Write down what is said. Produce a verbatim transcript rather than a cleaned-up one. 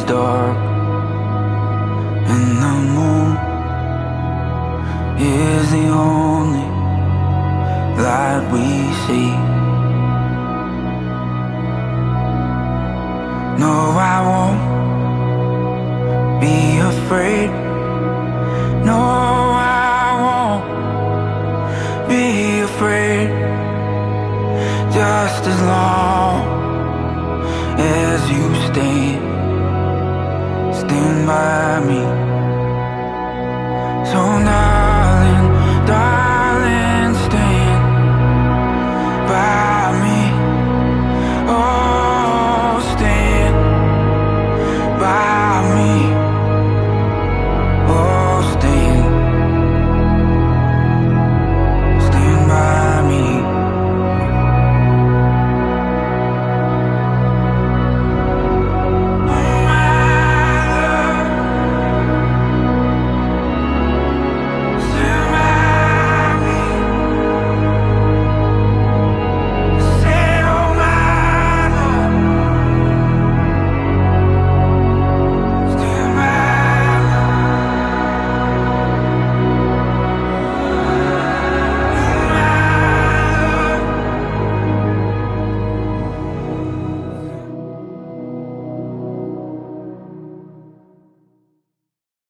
dark, and the moon is the only light we see. No, I won't be afraid. No, I won't be afraid. Just as long as you stand, stand by